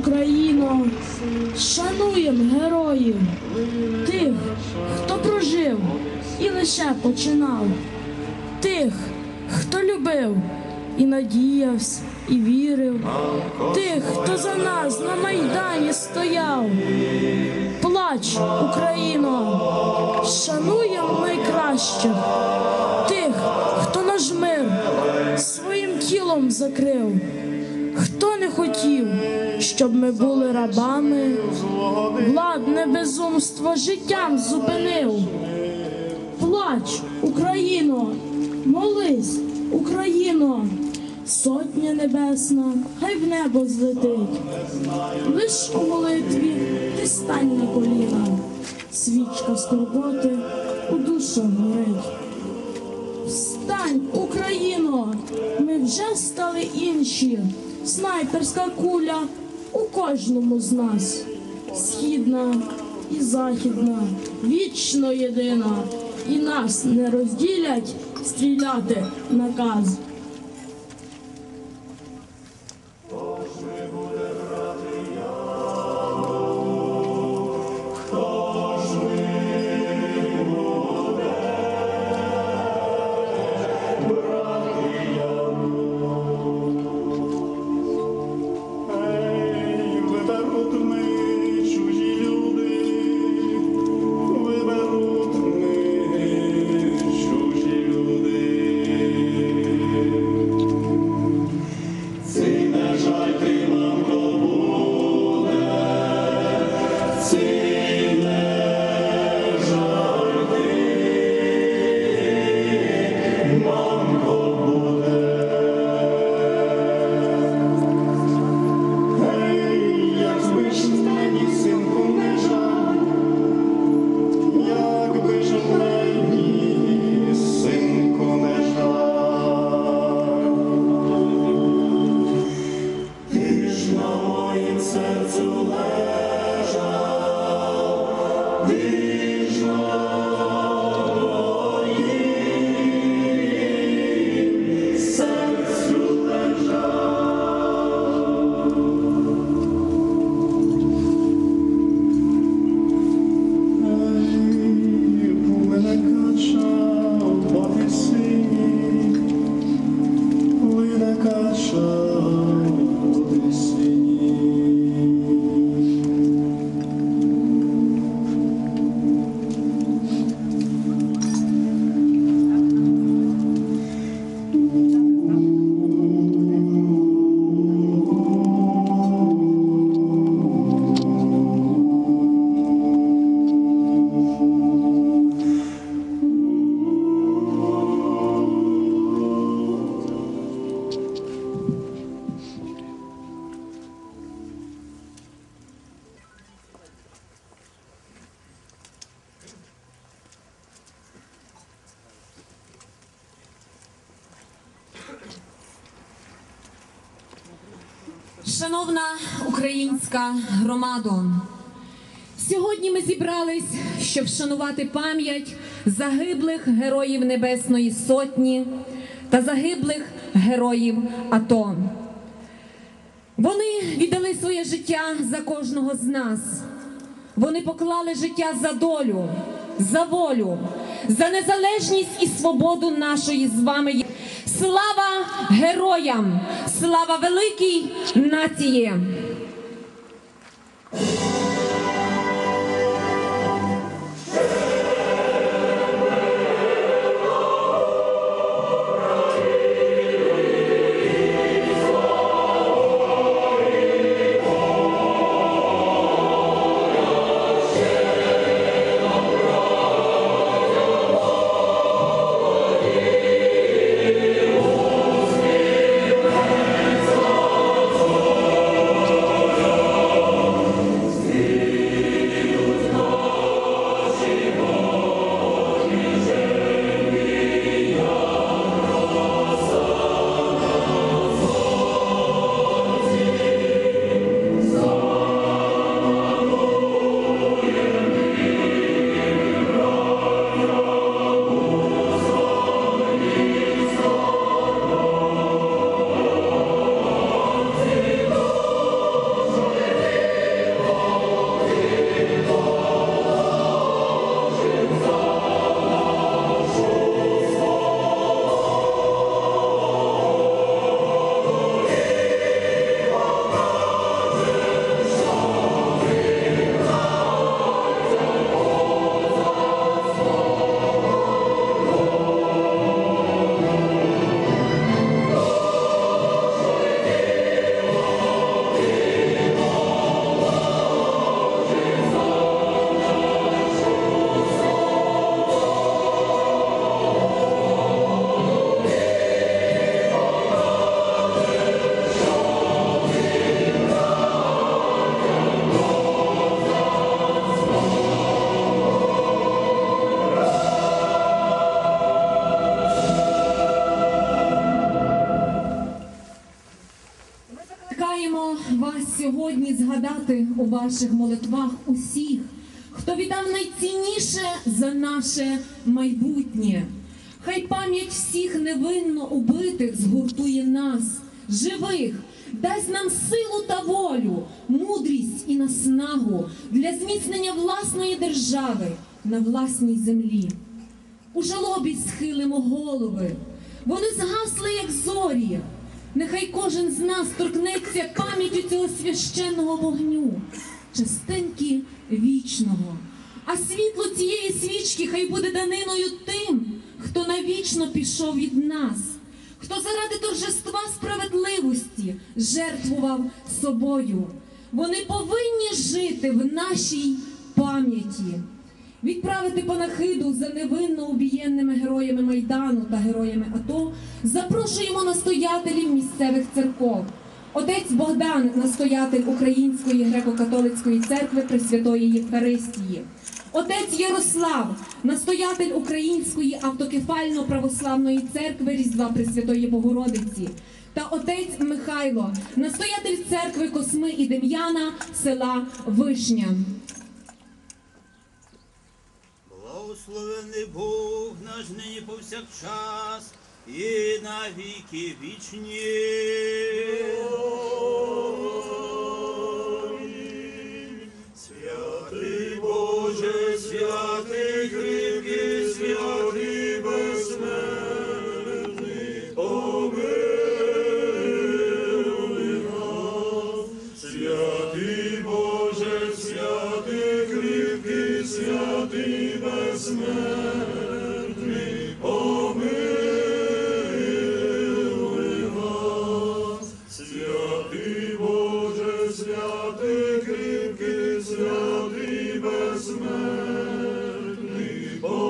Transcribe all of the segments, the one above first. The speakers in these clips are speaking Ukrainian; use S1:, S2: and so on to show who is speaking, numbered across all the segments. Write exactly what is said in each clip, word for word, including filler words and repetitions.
S1: Україно, шануєм героїв, тих, хто прожив і лише починав, тих, хто любив і надіявся, і вірив, тих, хто за нас на Майдані стояв. Плач, Україно, шануєм найкращих, тих, хто наш мир своїм тілом закрив, хто не хотів, щоб ми були рабами, владне безумство життям зупинив. Плач, Україно, молись, Україно, сотня небесна, хай в небо злетить. Лиш у молитві ти стань на коліна, свічка скорботи у душу горить. Встань, Україно, ми вже стали інші, снайперська куля у кожному з нас. Східна і західна, вічно єдина, і нас не розділять стріляти наказ.
S2: Шановна українська громадо, сьогодні ми зібрались, щоб вшанувати пам'ять загиблих героїв Небесної Сотні та загиблих героїв АТО. Вони віддали своє життя за кожного з нас. Вони поклали життя за долю, за волю, за незалежність і свободу нашої з вами. Слава героям! Слава великій нації! згадати у ваших молитвах усіх, хто віддав найцінніше за наше майбутнє. Хай пам'ять всіх невинно убитих згуртує нас, живих, дасть нам силу та волю, мудрість і наснагу для зміцнення власної держави на власній землі. У жалобі схилимо голови, вони згасли, як зорі. Нехай кожен з нас торкнеться пам'яттю цього священного вогню, частинки вічного. А світло цієї свічки хай буде даниною тим, хто навічно пішов від нас, хто заради торжества справедливості жертвував собою. Вони повинні жити в нашій пам'яті. Відправити панахиду за невинно убієнними героями Майдану та героями АТО запрошуємо настоятелів місцевих церков. Отець Богдан – настоятель Української греко-католицької церкви Пресвятої Євхаристії. Отець Ярослав – настоятель Української автокефально-православної церкви Різдва Пресвятої Богородиці. Та отець Михайло – настоятель церкви Косми і Дем'яна села Вишня.
S3: Благословений Бог наш нині повсякчас і на віки вічні. Святий Боже, святий кріпкий, святий безсмертний, помилуй нас. Святий Боже, святий кріпкий, святий безсмертний, помилуй нас. Святий Боже, святий кріпкий, святий безсмертний,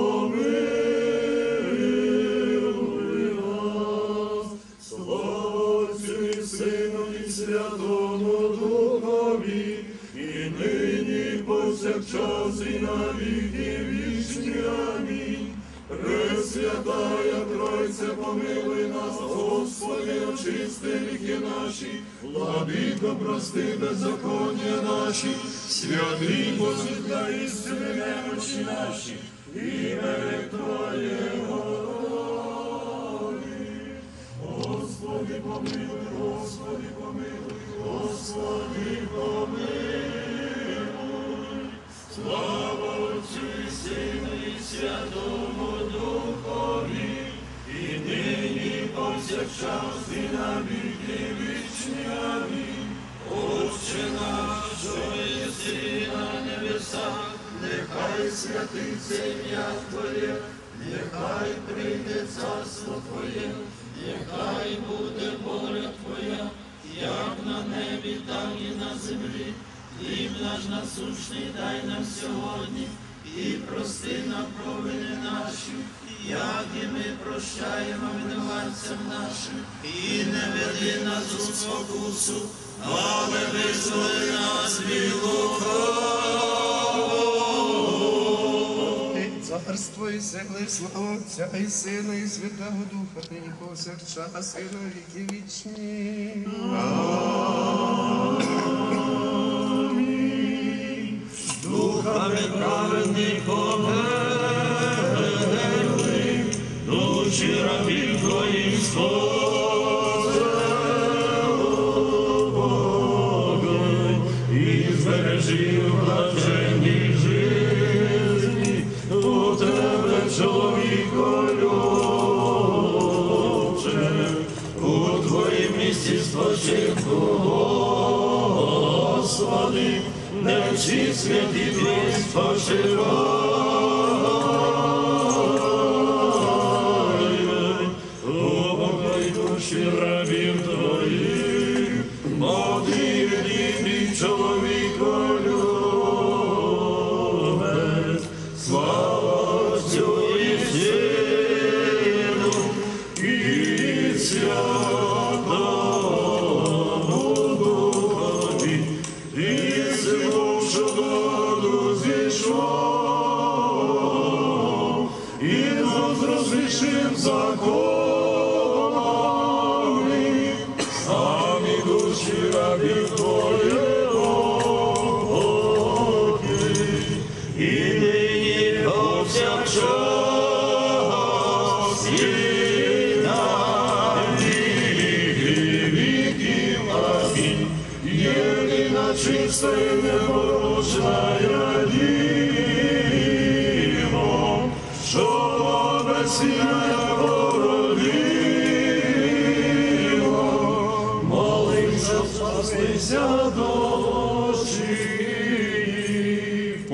S3: помилуй нас. Слава Отцю і Сину і Святому Духові, і нині повсякчас і на віки вічні. Амінь. Пресвятая Тройця, помилуй нас, Господи, очисти гріхи наші, владико, прости беззаконня наші, святий посвітлай істини немощі наші, ім'я Твоє Господи. Господи, помилуй, Господи, помилуй, Господи, помилуй. Слава Отцю і Сину і Святому Духові, і нині повсякчас і на віки вічні. Амінь. Отче наш, що єси на небесах, нехай святиться ім'я Твоє, нехай прийде царство Твоє, нехай буде воля Твоя, як на небі, так і на землі. Хліб наш насущний дай нам сьогодні, і прости нам провини наші, як і ми прощаємо винуватцям нашим, і не веди нас у спокусу, але визволи нас від лукавого.
S4: Царство і сили, і слава Отця і Сина, і Святого Духа, нині повсякчас і на віки вічні.
S3: Духами праведником верни, душі рабів Твоїх сподобай, і збережи в блаженній житті у Тебе, чоловіколюбче, у Твоїм місці спочинку, Господи, не всі святі Твої спочивають, упокой душі рабів Твоїх, молодий рідний чоловіколюбець. Слава Отцю і Сину і Святому Духові, і Сину, що воду зійшов, і нас розрішив закони, самі душі рабів Твоєго.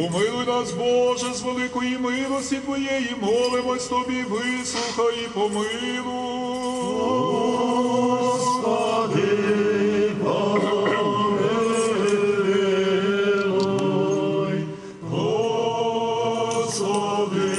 S5: Помилуй нас, Боже, з великої милості Твоєї, молимось Тобі, вислухай і помилуй.
S3: Господи, помилуй, Господи,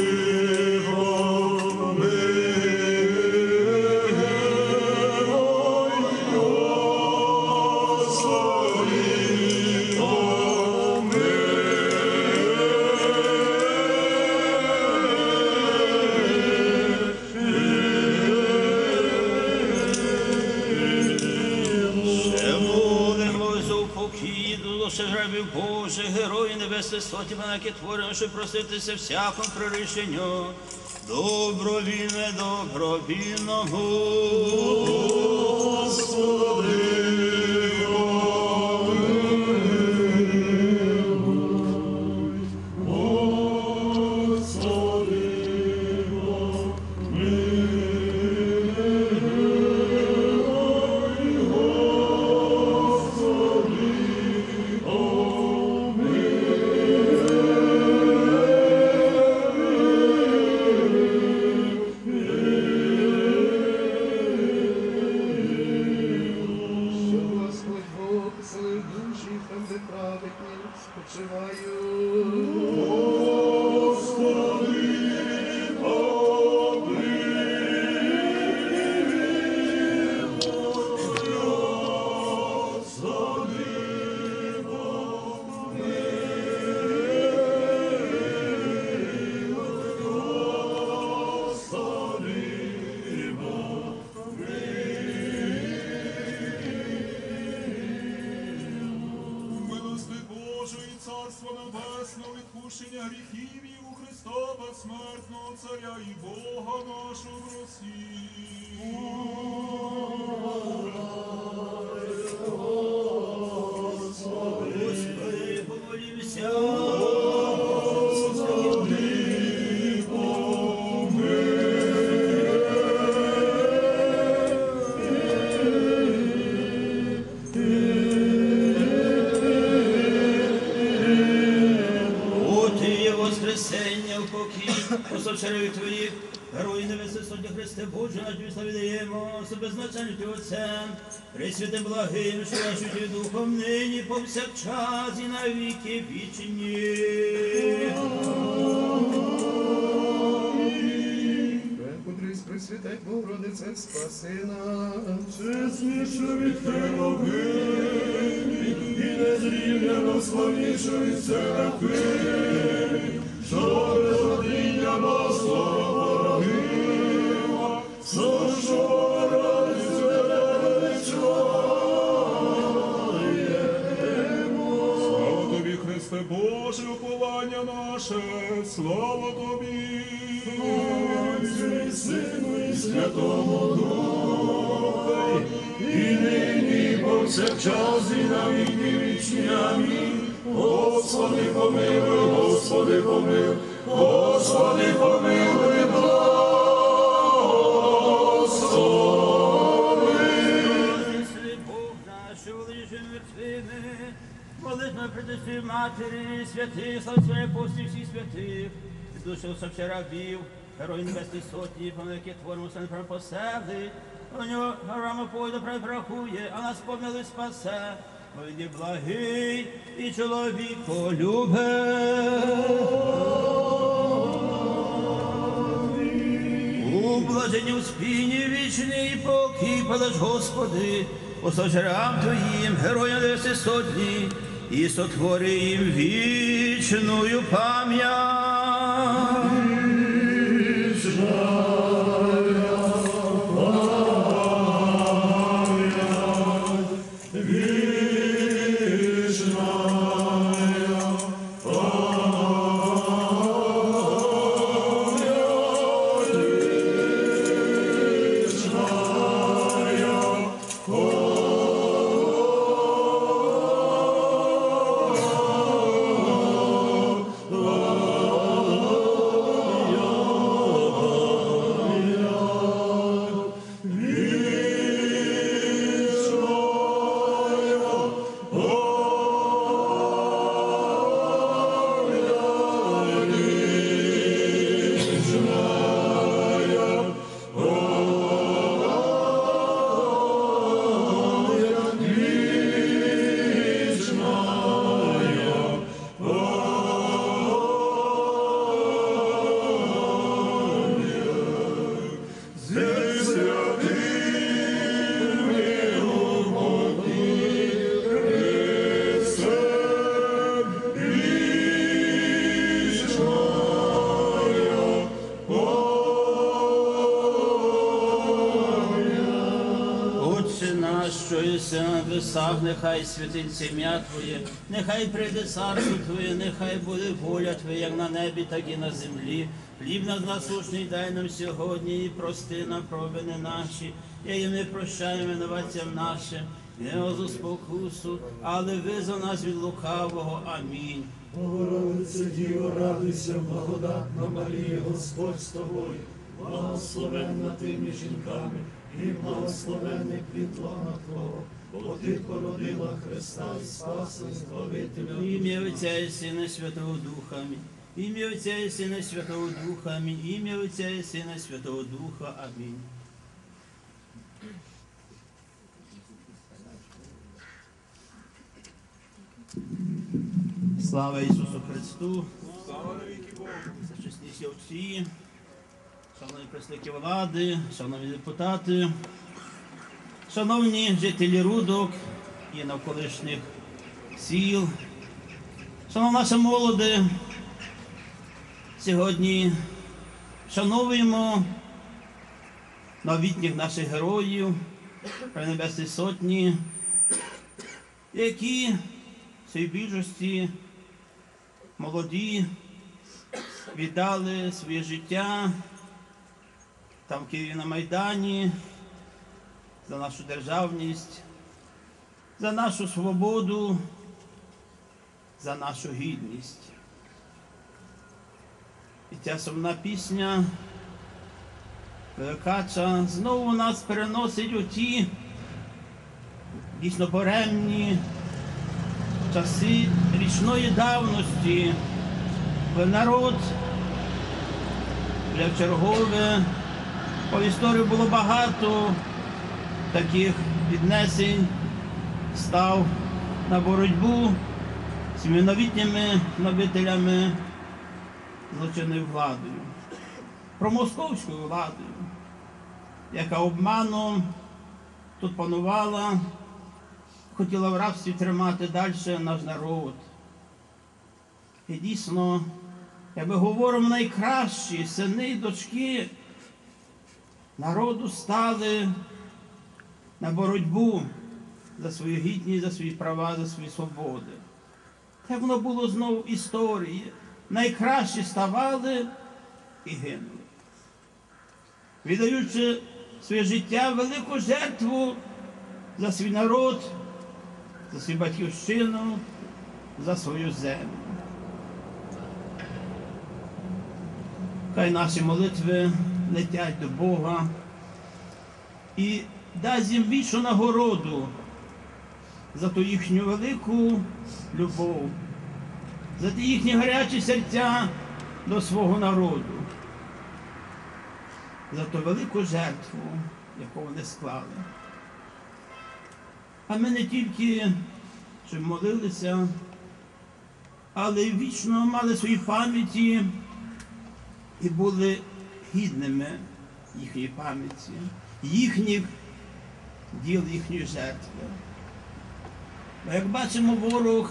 S6: Рабів Боже, герої небесної соті, панаки творимо, щоб проситися всякому прирішенню. Добровільне, добровільного. Господи,
S5: відпущення гріхів і у Христа безсмертного Царя і Бога нашого Росії.
S6: Господи, помолімся. Воскресення в покій, посочереві Твоїх, герої небесної сотні Христе Боже, наш Тобі славі даємо, собезначальню Ти Отцем, пресвятим благим, що вашу Духом нині, повсякчас і на віки вічні.
S4: Препудрись, Пресвятать, Богородице, спаси нас.
S3: чесніше від херовимів, і незрівняно славніше від серафимів, що без родіння Богослова породила, сошова радість величаємо.
S5: Слава Тобі, Христе Боже, уповання наше, слава Тобі.
S3: Отцю і Сину і Святому Духу, і нині, і повсякчас, і на віки вічні. Амінь. Господи, помилуй, Господи, помилуй, Господи, помилуй, благослови.
S6: Свій Бог наш, що володіє мертвими, молитва пред Матері, святих, славця апостолів всіх святих, душу совче рабів, герої небесної сотні, помилки творимо, все неправильно посели, у нього горами пойду прибрахує, а нас помилуй спасе. Він є благий і чоловіколюбе. У блаженні успінні вічний покій подаш, Господи, послужарам Твоїм, героям небесної сотні, і сотвори їм вічною пам'ять.
S3: Oh
S6: небесах, нехай святиться ім'я Твоє, нехай прийде царство Твоє, нехай буде воля Твоя, як на небі, так і на землі. Хліб наш насущний дай нам сьогодні, і прости нам провини наші, і ми прощаємо винуватцям нашим, не озу спокусу, але визвав нас від лукавого. Амінь.
S3: Богородице, Діво, радуйся, благодатна Марія, Господь з тобою, благословенна ти між жінками, і благословенний плід лона Твого, бо ти породила Христа і Спаса, і Збавителя.
S6: Ім'я Отця і Сина і Святого Духа. Амінь. Ім'я Отця і Сина і Святого Духа. Амінь. Ім'я Отця і Сина і Святого Духа. Амінь. Слава Ісусу Христу!
S5: Слава навіки Богу!
S6: Чесніші отці, шановні представники влади, шановні депутати, шановні жителі Рудок і навколишніх сіл, шановна наша молоде, сьогодні шануємо новітніх наших героїв Небесної Сотні, які в своїй більшості молоді віддали своє життя там в Києві на Майдані за нашу державність, за нашу свободу, за нашу гідність. І ця сумна пісня Великача знову нас переносить у ті дійсно буремні часи річної давності, коли народ вже вчергове, по історії було багато таких піднесень, став на боротьбу з цими новітніми набителями злочинною владою, промосковською владою, яка обманом тут панувала, хотіла в рабстві тримати далі наш народ. І дійсно, як ми говоримо, найкращі сини і дочки народу стали на боротьбу за свою гідність, за свої права, за свої свободи. Так воно було знову в історії. Найкращі ставали і гинули, віддаючи своє життя велику жертву за свій народ, за свою батьківщину, за свою землю. Хай наші молитви летять до Бога і дасть їм вічну нагороду за ту їхню велику любов, за ті їхні гарячі серця до свого народу, за ту велику жертву, яку вони склали. А ми не тільки щоб молилися, але й вічно мали свої пам'яті і були гідними їхньої пам'яті, їхніх діл, їхньої жертви. Бо, як бачимо, ворог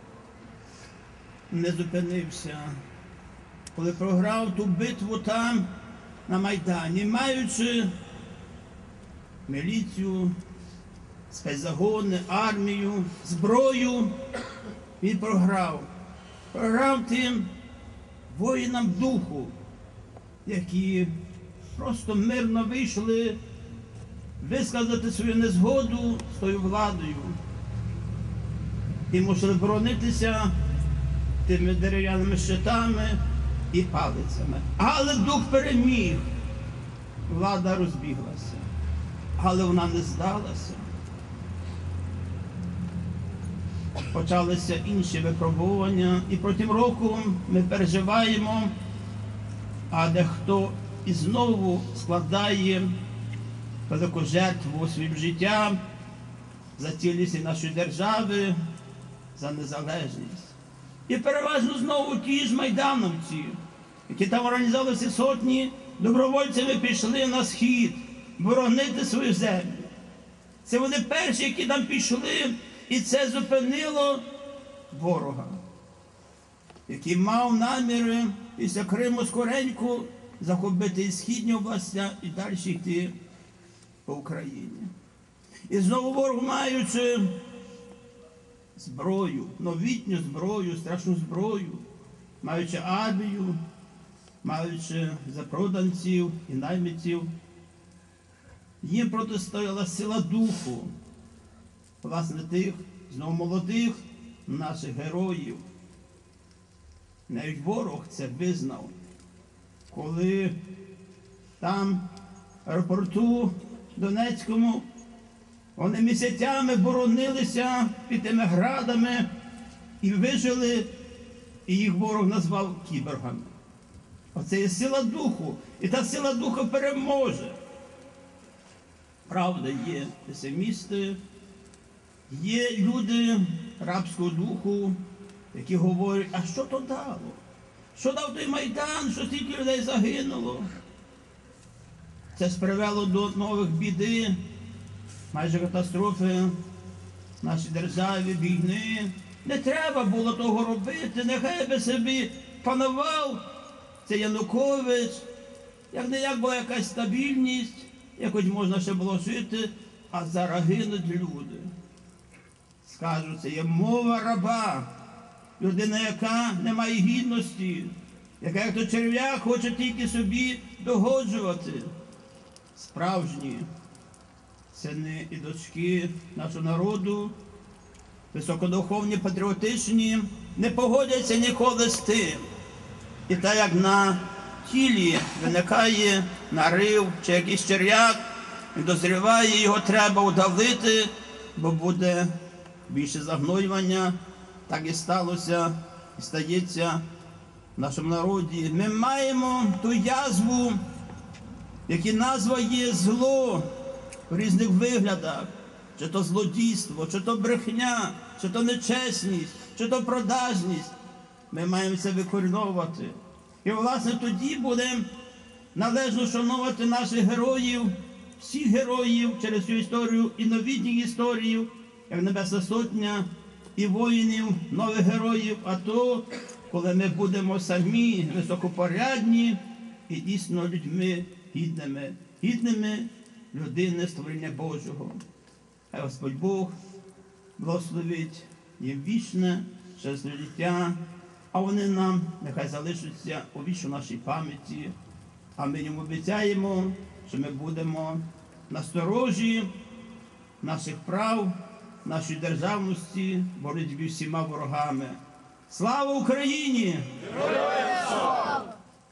S6: не зупинився, коли програв ту битву там, на Майдані, маючи міліцію, спецзагони, армію, зброю, він програв. Програв тим воїнам духу, які просто мирно вийшли висказати свою незгоду з тою владою. І мусили боронитися тими дерев'яними щитами і палицями. Але дух переміг. Влада розбіглася. Але вона не здалася. Почалися інші випробування, і протягом року ми переживаємо, а дехто і знову складає велику жертву своїм життям за цілісність нашої держави, за незалежність. І переважно знову ті ж майдановці, які там організувалися сотні, добровольцями пішли на схід боронити свою землю. Це вони перші, які там пішли, і це зупинило ворога, який мав наміри після Криму скоренько захопити і східні області, і далі йти по Україні. І знову ворог, маючи зброю, новітню зброю, страшну зброю, маючи армію, маючи запроданців і наймитів, їм протистояла сила духу, власне, тих, знову молодих наших героїв. Навіть ворог це визнав, коли там, в аеропорту Донецькому, вони місяцями боронилися під тими градами і вижили, і їх ворог назвав кіборгами. Оце є сила духу, і та сила духу переможе. Правда, є песимісти, є люди рабського духу, які говорять, а що то дало? Що дав той Майдан, що стільки людей загинуло? Це привело до нових біди, майже катастрофи в нашій державі, війни. Не треба було того робити, нехай би собі панував цей Янукович, як не як була якась стабільність, якось можна ще було жити, а зараз гинуть люди. Скажуть, це є мова раба, людина, яка не має гідності, яка як то черв'як хоче тільки собі догоджувати. Справжні сини і дочки нашого народу, високодуховні, патріотичні, не погодяться ніколи з тим. І так як на тілі виникає нарив чи якийсь черв'як, він дозріває, його треба удавити, бо буде більше загноювання. Так і сталося, і стається в нашому народі. Ми маємо ту язву, яка назва є зло в різних виглядах. Чи то злодійство, чи то брехня, чи то нечесність, чи то продажність. Ми маємо це викорінувати. І, власне, тоді буде належно шанувати наших героїв, всіх героїв через цю історію і новітніх історій, як Небесна Сотня, і воїнів, нових героїв, а то, коли ми будемо самі високопорядні і дійсно людьми гідними, гідними людини створення Божого. Хай Господь Бог благословить їм вічне, щасливе життя, а вони нам нехай залишаться у вічно нашій пам'яті. А ми їм обіцяємо, що ми будемо насторожі наших прав, нашої державності, боротьбі з всіма ворогами. Слава Україні! Героям слава!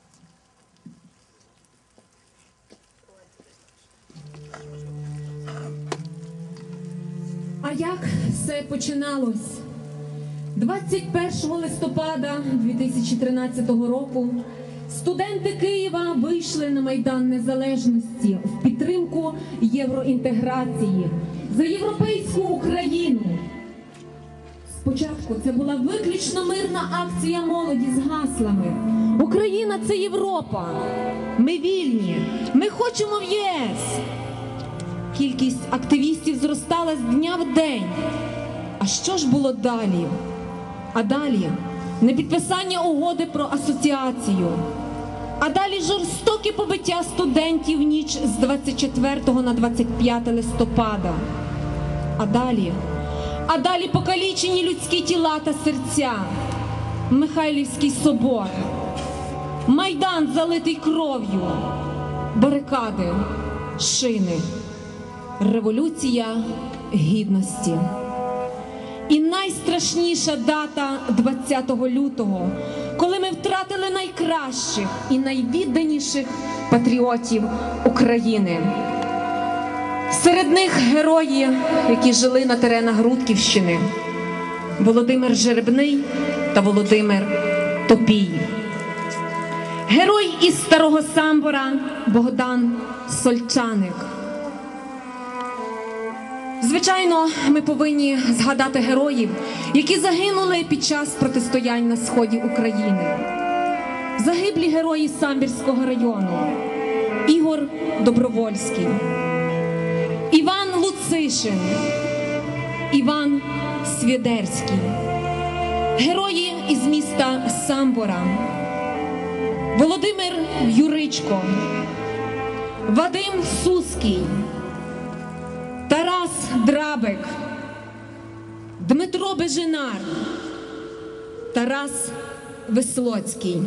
S2: А як все починалось? двадцять першого листопада дві тисячі тринадцятого року студенти Києва вийшли на Майдан Незалежності в підтримку євроінтеграції за європейську Україну. Спочатку це була виключно мирна акція молоді з гаслами «Україна – це Європа! Ми вільні! Ми хочемо в ЄС!» Кількість активістів зростала з дня в день. А що ж було далі? А далі непідписання угоди про асоціацію. А далі жорстоке побиття студентів в ніч з двадцять четвертого на двадцять п'яте листопада. А далі, а далі покалічені людські тіла та серця. Михайлівський собор. Майдан залитий кров'ю. Барикади, шини. Революція гідності. І найстрашніша дата двадцятого лютого, коли ми втратили найкращих і найвідданіших патріотів України. Серед них герої, які жили на теренах Грудківщини. Володимир Жеребний та Володимир Топій. Герой із Старого Самбора Богдан Сольчаник. Звичайно, ми повинні згадати героїв, які загинули під час протистоянь на сході України. Загиблі герої Самбірського району. Ігор Добровольський, Іван Луцишин, Іван Свідерський. Герої із міста Самбора. Володимир Юричко, Вадим Суський, Тарас Тарас Драбик, Дмитро Беженар, Тарас Веслоцький.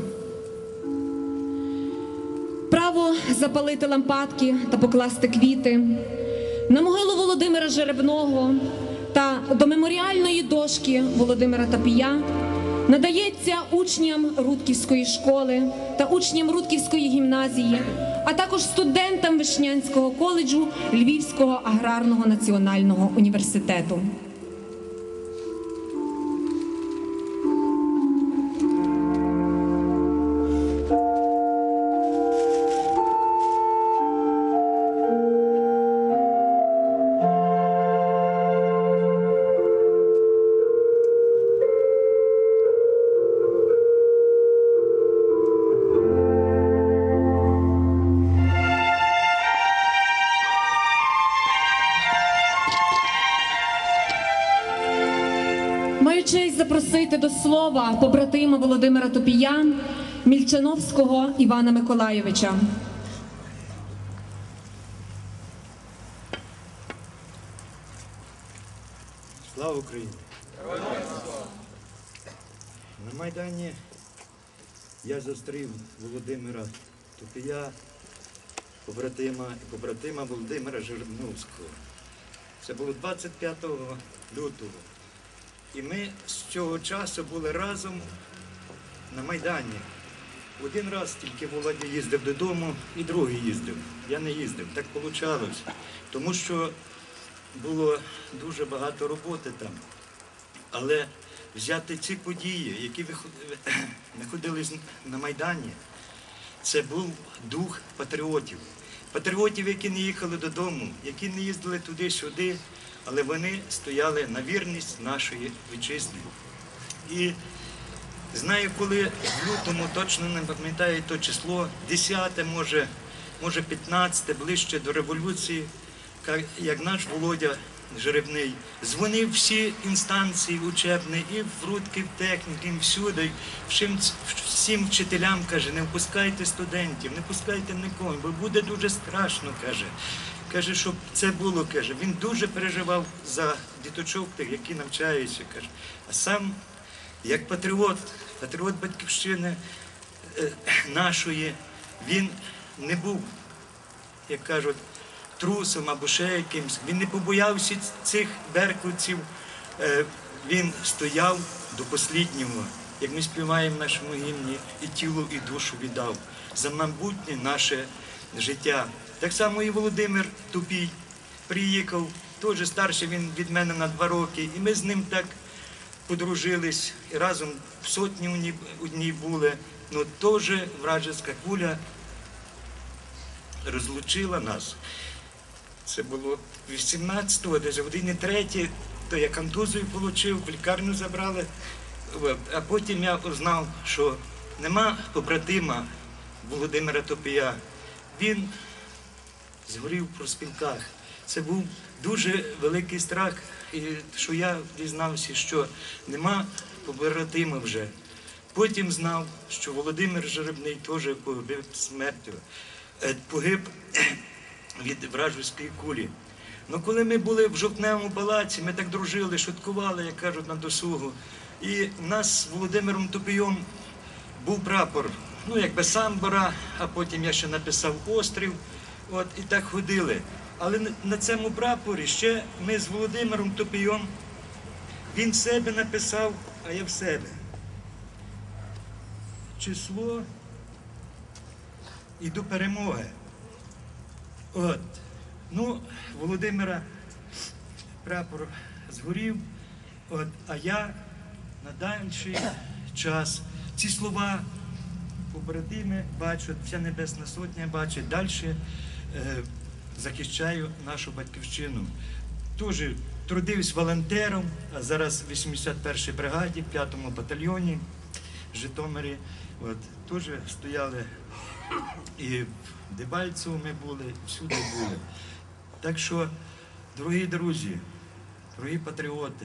S2: Право запалити лампадки та покласти квіти на могилу Володимира Жеребного та до меморіальної дошки Володимира Тапія надається учням Рудківської школи та учням Рудківської гімназії, а також студентам Вишнянського коледжу Львівського аграрного національного університету. Маю честь запросити до слова побратима Володимира Топія, Мільчановського Івана Миколайовича.
S7: Слава Україні! На Майдані я зустрів Володимира Топія, побратима, побратима Володимира Жеребновського. Це було двадцять п'ятого лютого. І ми з цього часу були разом на Майдані. Один раз тільки Володя їздив додому, і другий їздив. Я не їздив, так вийшло. Тому що було дуже багато роботи там. Але взяти ці події, які знаходились на Майдані, це був дух патріотів. Патріотів, які не їхали додому, які не їздили туди-сюди, але вони стояли на вірність нашої вітчизни. І знаю, коли в лютому, точно не пам'ятаю то число, десяте, може, може п'ятнадцяте, ближче до революції, як наш Володя Жеребний дзвонив всі інстанції учебні, і в Рудків, техніки, і всюди, всім, всім вчителям, каже, не впускайте студентів, не пускайте нікого, бо буде дуже страшно, каже. Каже, щоб це було, каже. Він дуже переживав за діточок тих, які навчаються, каже. А сам, як патріот, патріот батьківщини е, нашої, він не був, як кажуть, трусом або ще якимсь. Він не побоявся цих беркутців. Е, він стояв до останнього, як ми співаємо в нашому гімні, і тіло, і душу віддав за майбутнє наше життя. Так само і Володимир Топій приїхав, теж старший він від мене на два роки, і ми з ним так подружились, і разом в сотні одній були, але теж вражеська куля розлучила нас. Це було вісімнадцятого, десь в годині третій, то я контузію отримав, в лікарню забрали, а потім я узнав, що нема побратима Володимира Топія. Він згорів в профспілках. Це був дуже великий страх, і що я дізнався, що нема побратима вже. Потім знав, що Володимир Жеребний теж погиб смертю, погиб від вражеської кулі. Ну, коли ми були в Жовтневому палаці, ми так дружили, шуткували, як кажуть, на досугу. І в нас з Володимиром Топієм був прапор, ну, якби самбора, а потім я ще написав острів, от, і так ходили. Але на цьому прапорі ще ми з Володимиром Топієм, він в себе написав, а я в себе. Число і до перемоги. От. Ну, Володимира прапор згорів, от, а я на дальший час ці слова побратими бачать, вся Небесна Сотня бачить, далі е, захищаю нашу батьківщину. Теж трудився волонтером, а зараз в вісімдесят першій бригаді, в п'ятому батальйоні в Житомирі. От, теж стояли і в Дебальцево ми були, всюди були. Так що, дорогі друзі, дорогі патріоти,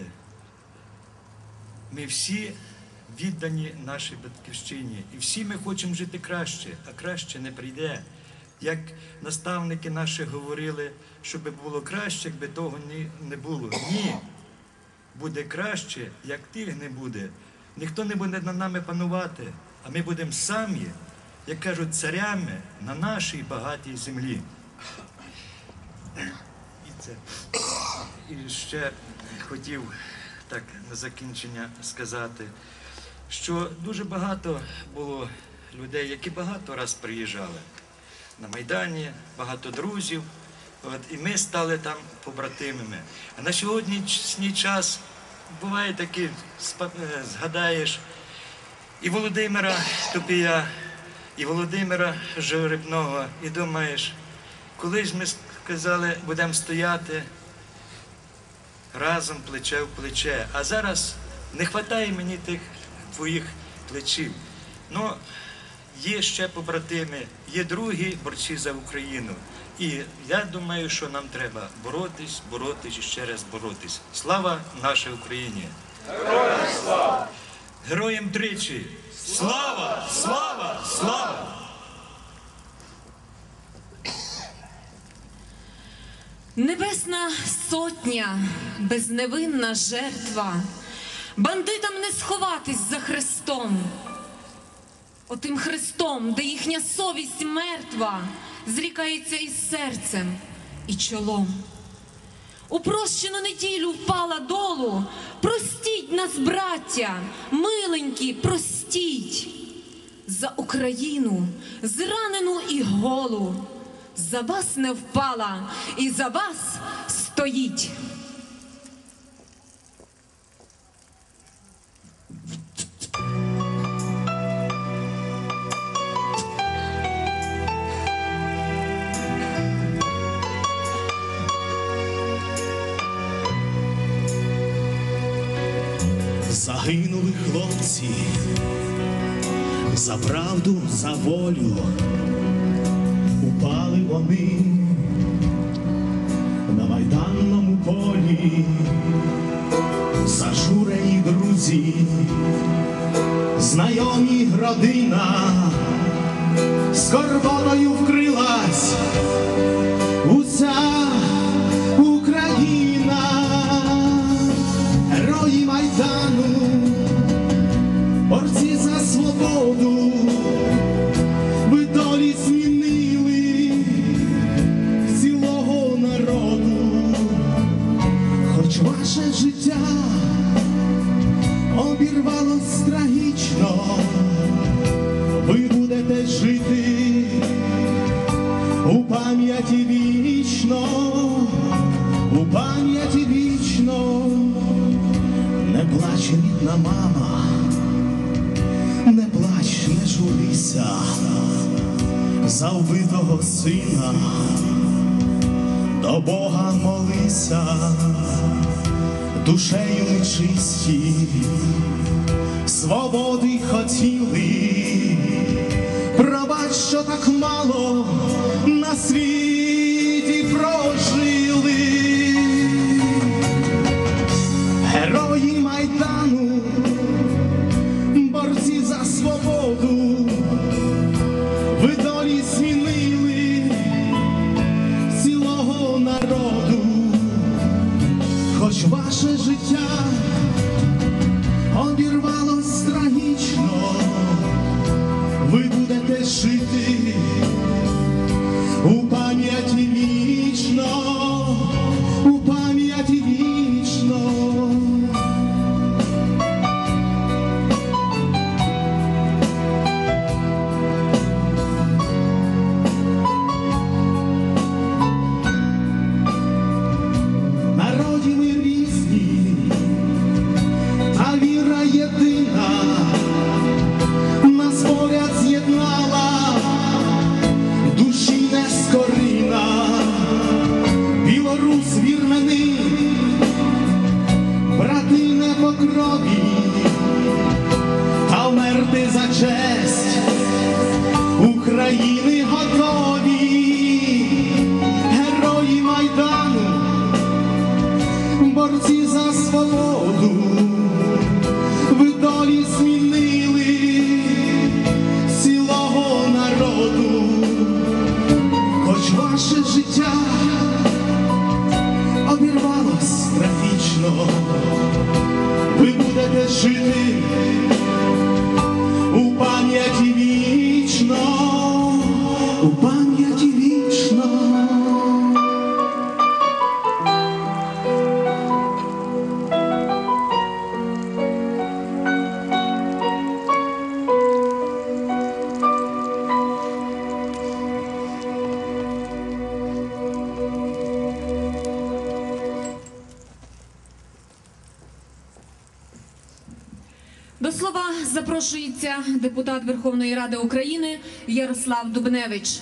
S7: ми всі віддані нашій батьківщині. І всі ми хочемо жити краще, а краще не прийде. як наставники наші говорили, щоб було краще, якби того ні, не було. Ні, буде краще, як тих не буде. Ніхто не буде над нами панувати, а ми будемо самі, як кажуть, царями на нашій багатій землі. І це. І ще хотів так на закінчення сказати, що дуже багато було людей, які багато раз приїжджали на Майдані, багато друзів, от, і ми стали там побратимами. А на сьогоднішній час буває такі, згадаєш і Володимира Топія, і Володимира Жеребного, і думаєш, коли ж ми сказали, будемо стояти разом плече в плече, а зараз не вистачає мені тих твоїх плечів. Ну, є ще побратими, є другі борці за Україну. І я думаю, що нам треба боротись, боротись і ще раз боротись. Слава нашій Україні!
S3: Героям слава!
S7: Героям тричі! Слава! Слава! Слава!
S2: Небесна сотня, безневинна жертва, бандитам не сховатись за Христом. Отим Христом, де їхня совість мертва, зрікається із серцем і чолом. У прощену неділю впала долу, простіть нас, браття, миленькі, простіть. За Україну, зранену і голу, за вас не впала і за вас стоїть.
S8: Загинули хлопці за правду, за волю, упали вони на майданному полі, зажурені друзі, знайомі родина, скорботою вкрилась уся Україна. Герої Майдану, борці за свободу, ви долі змінили цілого народу. Хоч ваше життя обірвалось трагічно, ви будете жити у пам'яті вічно, у пам'яті вічно. Не плач, рідна мама, не плач, не журися за вбитого сина, до Бога молися, душею нечисті, свободи хотіли, пробач, що так мало на світі прожили. Герої Майдану, борці за свободу, ви долі змінили цілого народу. Хоч ваше життя обірвалось трагічно, ви будете жити у пам'яті вічно, у пам'яті вічно. Народі ми різні, а віра єдина нас поряд з'єднала, душі не скорина. Білорус, вірменин, брати не по крові, та вмерти за честь України готові. Герої Майдану, борці за свободу, ви долі змінили цілого народу.
S2: слова запрошується депутат Верховної Ради України Ярослав Дубневич.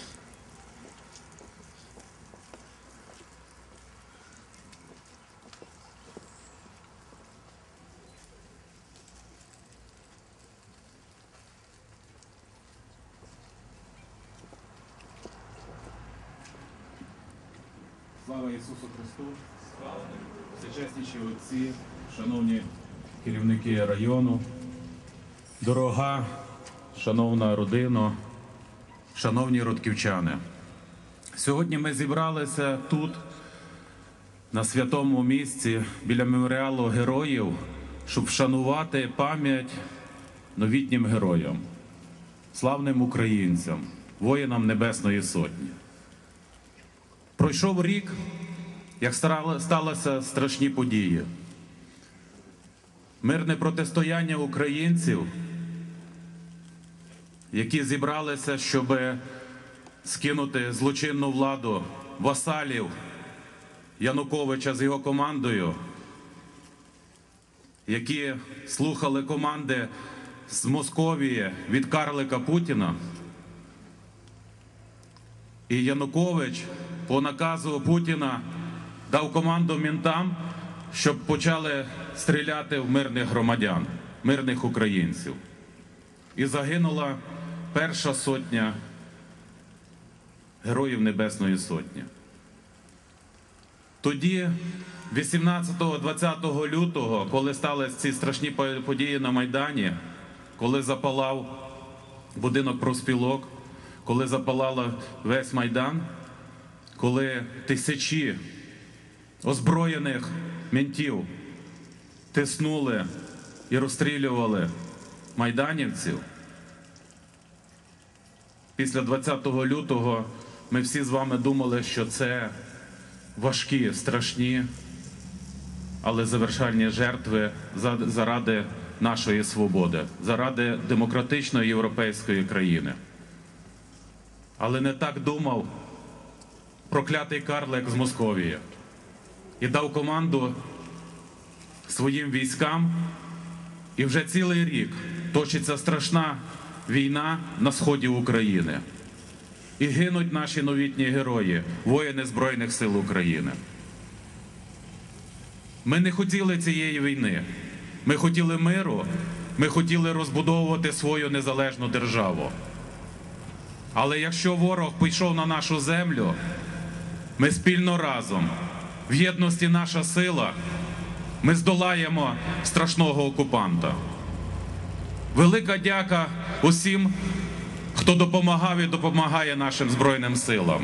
S5: Слава Ісусу Христу! Всечесніші отці, шановні керівники району, дорога, шановна родино, шановні родківчани. Сьогодні ми зібралися тут, на святому місці, біля меморіалу героїв, щоб вшанувати пам'ять новітнім героям, славним українцям, воїнам Небесної Сотні. Пройшов рік, як сталися страшні події. Мирне протистояння українців, які зібралися, щоб скинути злочинну владу васалів Януковича з його командою, які слухали команди з Московії від карлика Путіна. І Янукович по наказу Путіна дав команду ментам, щоб почали стріляти в мирних громадян, мирних українців. І загинула перша сотня героїв Небесної Сотні. Тоді, вісімнадцятого-двадцятого лютого, коли сталися ці страшні події на Майдані, коли запалав будинок профспілок, коли запалала весь Майдан, коли тисячі озброєних ментів тиснули і розстрілювали майданівців, після двадцятого лютого ми всі з вами думали, що це важкі, страшні, але завершальні жертви заради нашої свободи, заради демократичної європейської країни. Але не так думав проклятий карлик з Московії і дав команду своїм військам, і вже цілий рік точиться страшна війна на сході України. І гинуть наші новітні герої, воїни Збройних сил України. Ми не хотіли цієї війни. Ми хотіли миру, ми хотіли розбудовувати свою незалежну державу. Але якщо ворог пішов на нашу землю, ми спільно разом, в єдності наша сила, ми здолаємо страшного окупанта. Велика дяка усім, хто допомагав і допомагає нашим Збройним силам.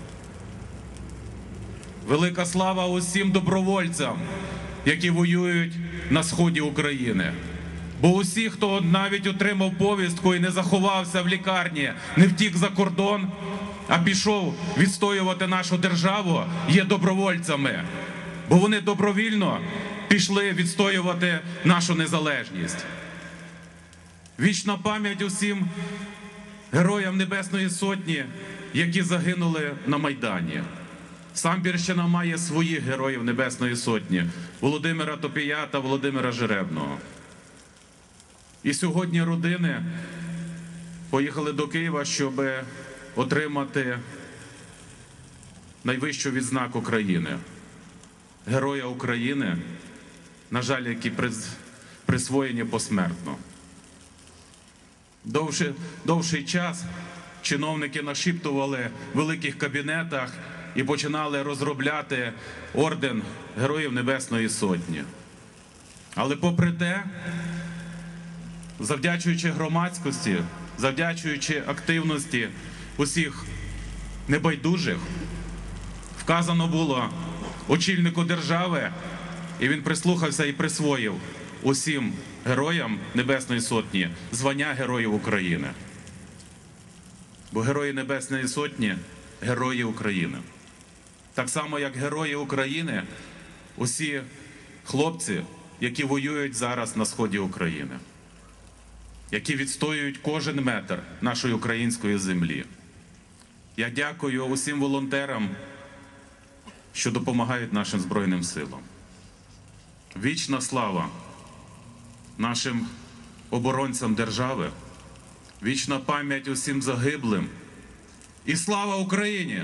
S5: Велика слава усім добровольцям, які воюють на сході України. Бо усі, хто навіть отримав повістку і не заховався в лікарні, не втік за кордон, а пішов відстоювати нашу державу, є добровольцями. Бо вони добровільно пішли відстоювати нашу незалежність. Вічна пам'ять усім героям Небесної Сотні, які загинули на Майдані. Самбірщина має своїх героїв Небесної Сотні – Володимира Топія та Володимира Жеребного. І сьогодні родини поїхали до Києва, щоб отримати найвищу відзнаку країни – Героя України, на жаль, які присвоєні посмертно. Довший, довший час чиновники нашіптували в великих кабінетах і починали розробляти орден Героїв Небесної Сотні. Але попри те, завдячуючи громадськості, завдячуючи активності усіх небайдужих, вказано було очільнику держави, і він прислухався і присвоїв усім героям Небесної Сотні звання Героїв України. Бо Герої Небесної Сотні – герої України. Так само, як герої України, усі хлопці, які воюють зараз на сході України, які відстоюють кожен метр нашої української землі. Я дякую усім волонтерам, що допомагають нашим Збройним силам. Вічна слава нашим оборонцям держави, вічна пам'ять усім загиблим. І слава Україні!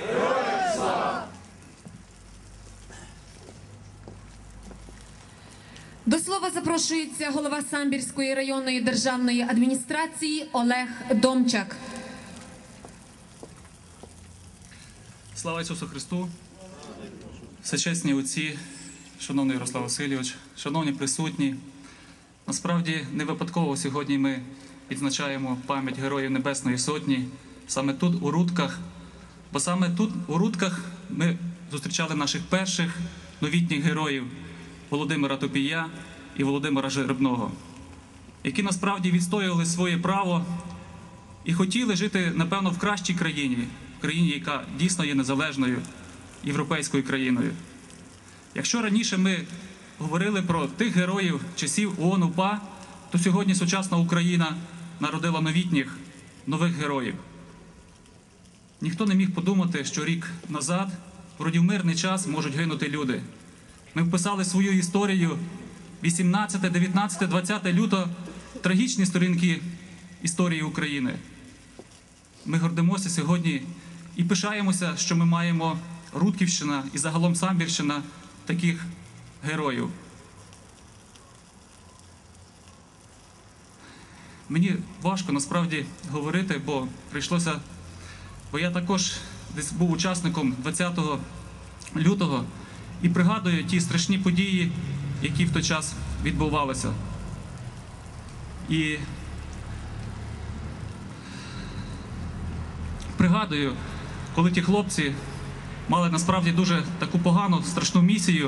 S2: До слова запрошується голова Самбірської районної державної адміністрації Олег Домчак.
S9: Слава Ісусу Христу! Всечесні отці, шановний Ярослав Васильович, шановні присутні, насправді не випадково сьогодні ми відзначаємо пам'ять Героїв Небесної Сотні саме тут, у Рудках, бо саме тут, у Рудках, ми зустрічали наших перших новітніх героїв Володимира Топія і Володимира Жеребного, які насправді відстоювали своє право і хотіли жити, напевно, в кращій країні, в країні, яка дійсно є незалежною європейською країною. Якщо раніше ми говорили про тих героїв часів ООН-УПА, то сьогодні сучасна Україна народила новітніх, нових героїв. Ніхто не міг подумати, що рік назад, вроді в мирний час, можуть гинути люди. Ми вписали свою історію вісімнадцяте, дев'ятнадцяте, двадцяте лютого, трагічні сторінки історії України. Ми гордимося сьогодні і пишаємося, що ми маємо Рудківщина і загалом Самбірщина таких героїв. Мені важко насправді говорити, бо прийшлося, бо я також десь був учасником двадцятого лютого і пригадую ті страшні події, які в той час відбувалися. І пригадую, коли ті хлопці мали насправді дуже таку погану, страшну місію.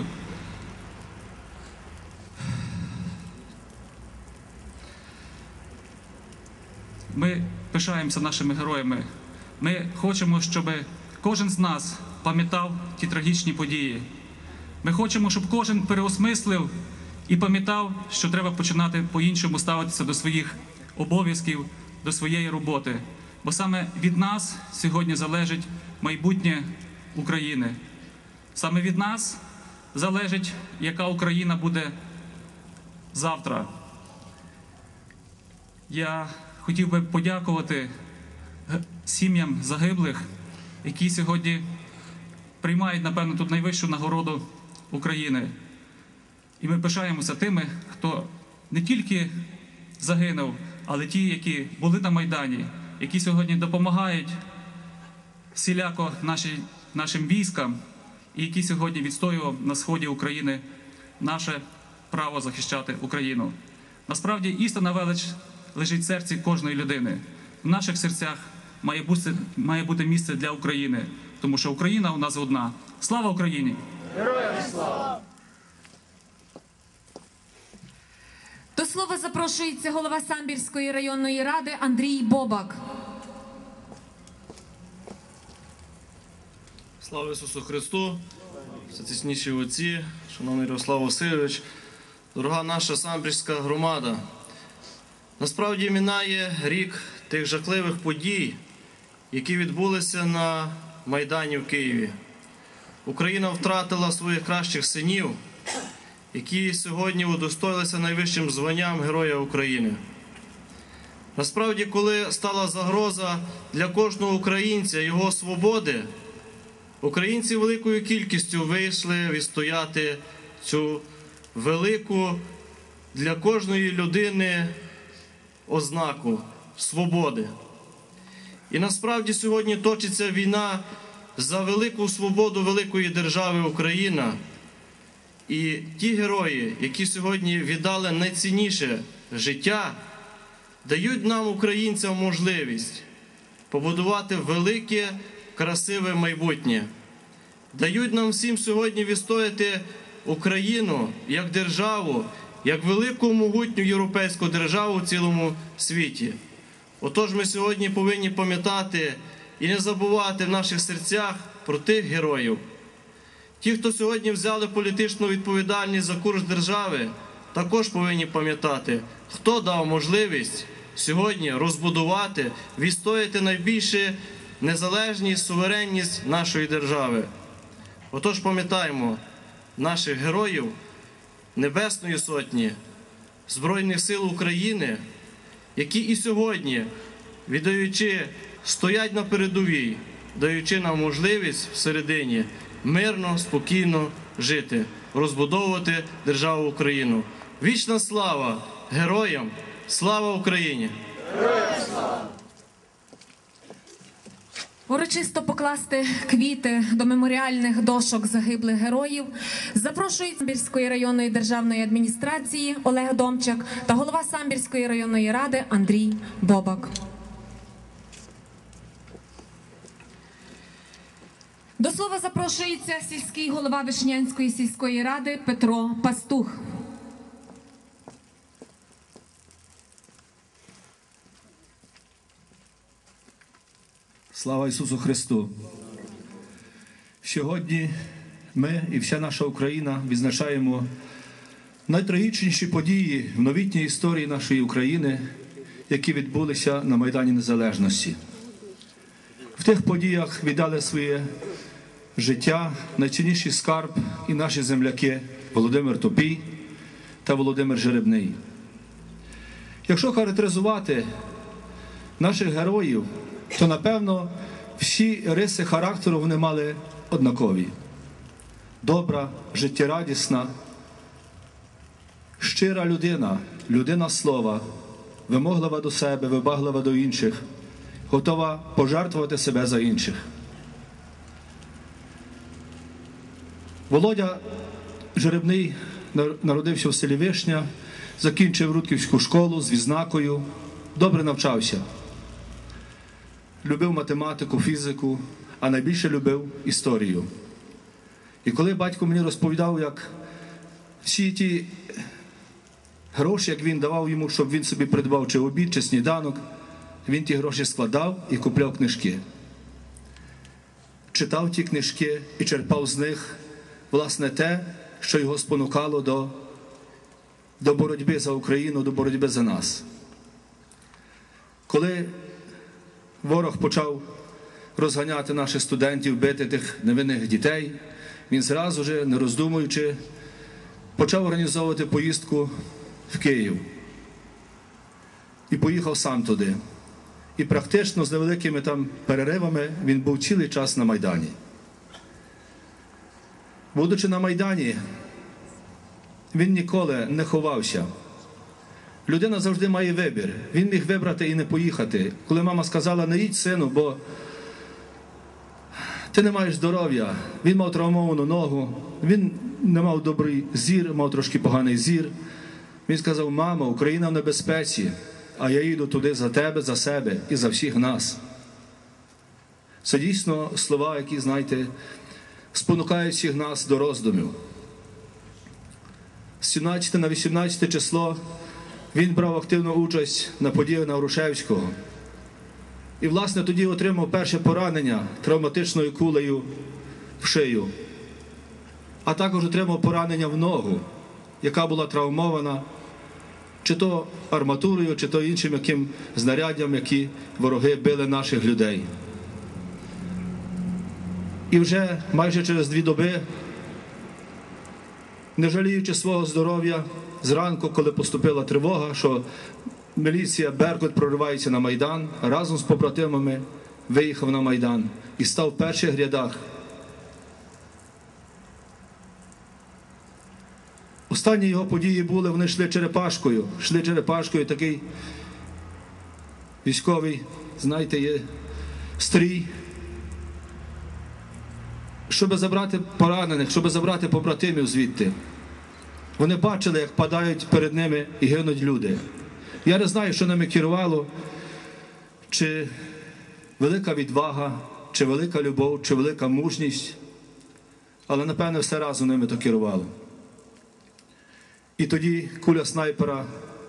S9: Ми пишаємося нашими героями. Ми хочемо, щоб кожен з нас пам'ятав ті трагічні події. Ми хочемо, щоб кожен переосмислив і пам'ятав, що треба починати по-іншому ставитися до своїх обов'язків, до своєї роботи. Бо саме від нас сьогодні залежить майбутнє України. Саме від нас залежить, яка Україна буде завтра. Я хотів би подякувати сім'ям загиблих, які сьогодні приймають, напевно, тут найвищу нагороду України. І ми пишаємося тими, хто не тільки загинув, але ті, які були на Майдані, які сьогодні допомагають всіляко наші, нашим військам, і які сьогодні відстоював на сході України наше право захищати Україну. Насправді, істинна велич лежить в серці кожної людини. В наших серцях має бути, має бути місце для України, тому що Україна у нас одна. Слава Україні!
S3: Героям слава!
S2: До слова запрошується голова Самбірської районної ради Андрій Бобак.
S10: Слава Ісусу Христу! Всечесніші отці, шановний Ярослав Васильович, дорога наша Самбірська громада. Насправді минає рік тих жахливих подій, які відбулися на Майдані в Києві. Україна втратила своїх кращих синів, які сьогодні удостоїлися найвищим званням Героя України. Насправді, коли стала загроза для кожного українця його свободи, українці великою кількістю вийшли відстояти цю велику для кожної людини ознаку свободи. І насправді сьогодні точиться війна за велику свободу великої держави Україна. І ті герої, які сьогодні віддали найцінніше життя, дають нам, українцям, можливість побудувати велике, красиве майбутнє. Дають нам всім сьогодні відстояти Україну як державу, як велику, могутню європейську державу в цілому світі. Отож ми сьогодні повинні пам'ятати і не забувати в наших серцях про тих героїв. Ті, хто сьогодні взяли політичну відповідальність за курс держави, також повинні пам'ятати, хто дав можливість сьогодні розбудувати, відстояти найбільше незалежність, суверенність нашої держави. Отож пам'ятаємо наших героїв Небесної Сотні, Збройних сил України, які і сьогодні, віддаючи, стоять на передовій, даючи нам можливість всередині мирно, спокійно жити, розбудовувати державу Україну. Вічна слава героям! Слава Україні!
S2: Урочисто покласти квіти до меморіальних дошок загиблих героїв запрошують Самбірської районної державної адміністрації Олег Домчак та голова Самбірської районної ради Андрій Бобак. До слова запрошується сільський голова Вишнянської сільської ради Петро Пастух.
S11: Слава Ісусу Христу! Сьогодні ми і вся наша Україна відзначаємо найтрагічніші події в новітній історії нашої України, які відбулися на Майдані Незалежності. В тих подіях віддали своє життя найцінніший скарб і наші земляки Володимир Топій та Володимир Жеребний. Якщо характеризувати наших героїв, то, напевно, всі риси характеру вони мали однакові. Добра, життєрадісна, щира людина, людина слова, вимоглива до себе, вибаглива до інших, готова пожертвувати себе за інших. Володя Жеребний народився в селі Вишня, закінчив Рудківську школу з відзнакою, добре навчався. Любив математику, фізику, а найбільше любив історію. І коли батько мені розповідав, як всі ті гроші, як він давав йому, щоб він собі придбав чи обід, чи сніданок, він ті гроші складав і купляв книжки. Читав ті книжки і черпав з них, власне, те, що його спонукало до, до боротьби за Україну, до боротьби за нас. Коли ворог почав розганяти наших студентів, бити тих невинних дітей, він зразу же, не роздумуючи, почав організовувати поїздку в Київ. І поїхав сам туди. І практично з невеликими там переривами він був цілий час на Майдані. Будучи на Майдані, він ніколи не ховався. Людина завжди має вибір. Він міг вибрати і не поїхати. Коли мама сказала, не їдь, сину, бо ти не маєш здоров'я. Він мав травмовану ногу, він не мав добрий зір, мав трошки поганий зір. Він сказав, мамо, Україна в небезпеці, а я їду туди за тебе, за себе і за всіх нас. Це дійсно слова, які, знаєте, спонукають всіх нас до роздумів. З сімнадцятого на вісімнадцяте число він брав активну участь на подіях на Грушевського. І, власне, тоді отримав перше поранення травматичною кулею в шию. А також отримав поранення в ногу, яка була травмована чи то арматурою, чи то іншим яким знаряддям, які вороги били наших людей. І вже майже через дві доби, не жаліючи свого здоров'я, зранку, коли поступила тривога, що міліція Беркут проривається на Майдан, разом з побратимами виїхав на Майдан і став в перших рядах. Останні його події були, вони йшли Черепашкою, йшли Черепашкою, такий військовий, знаєте, є стрій, щоб забрати поранених, щоб забрати побратимів звідти. Вони бачили, як падають перед ними і гинуть люди. Я не знаю, що ними керувало, чи велика відвага, чи велика любов, чи велика мужність, але, напевне, все разом ними то керувало. І тоді куля снайпера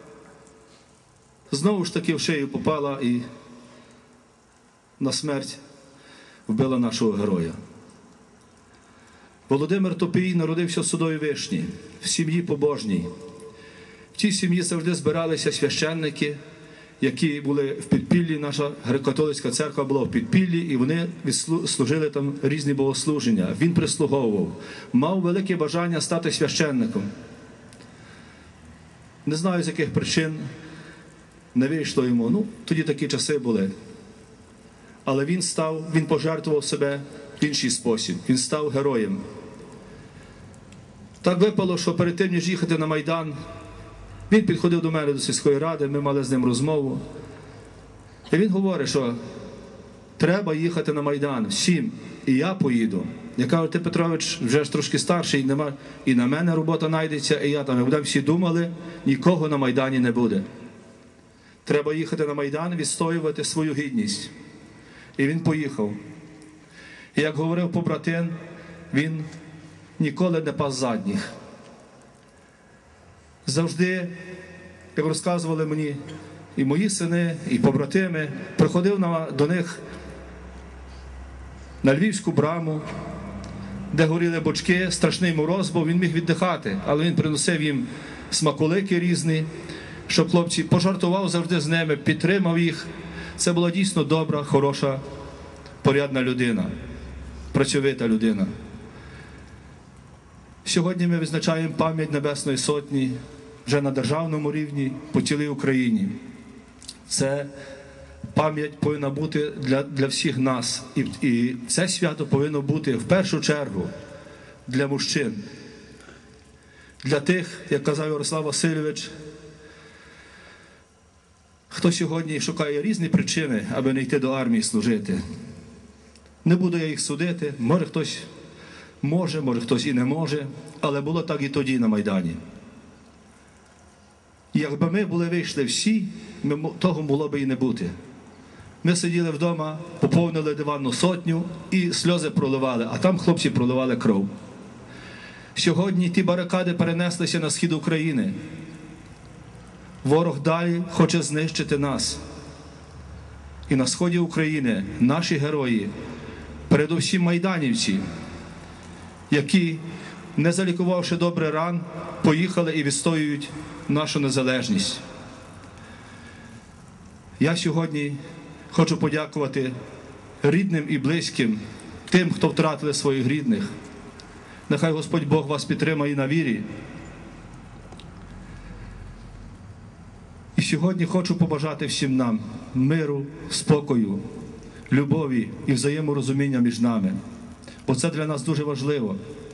S11: знову ж таки в шию попала і на смерть вбила нашого героя. Володимир Топій народився в Судовій Вишні, в сім'ї побожній. В цій сім'ї завжди збиралися священники, які були в підпіллі. Наша греко-католицька церква була в підпіллі, і вони служили там різні богослуження. Він прислуговував. Мав велике бажання стати священником. Не знаю, з яких причин не вийшло йому. Ну, тоді такі часи були. Але він став, він пожертвував себе в інший спосіб. Він став героєм. Так випало, що перед тим, ніж їхати на Майдан, він підходив до мене, до сільської ради, ми мали з ним розмову. І він говорить, що треба їхати на Майдан всім, і я поїду. Я кажу, ти, Петрович, вже ж трошки старший, нема, і на мене робота знайдеться, і я там. І будемо всі думали, нікого на Майдані не буде. Треба їхати на Майдан, відстоювати свою гідність. І він поїхав. І як говорив побратим, він ніколи не пас задніх. Завжди, як розказували мені і мої сини, і побратими, приходив на, до них на Львівську браму, де горіли бочки, страшний мороз, бо він міг віддихати, але він приносив їм смаколики різні, щоб хлопці пожартував завжди з ними, підтримав їх. Це була дійсно добра, хороша, порядна людина, працьовита людина. Сьогодні ми відзначаємо пам'ять Небесної Сотні вже на державному рівні по цілій Україні. Це пам'ять повинна бути для, для всіх нас. І, і це свято повинно бути в першу чергу для мужчин. Для тих, як казав Ярослав Васильович, хто сьогодні шукає різні причини, аби не йти до армії служити. Не буду я їх судити, може хтось може, може хтось і не може, але було так і тоді на Майдані. Якби ми були вийшли всі, ми, того могло би і не бути. Ми сиділи вдома, поповнили диванну сотню і сльози проливали, а там хлопці проливали кров. Сьогодні ті барикади перенеслися на схід України. Ворог далі хоче знищити нас. І на сході України наші герої, передусім майданівці, які, не залікувавши добре ран, поїхали і відстоюють нашу незалежність. Я сьогодні хочу подякувати рідним і близьким, тим, хто втратили своїх рідних. Нехай Господь Бог вас підтримає на вірі. І сьогодні хочу побажати всім нам миру, спокою, любові і взаєморозуміння між нами. Бо це для нас дуже важливо.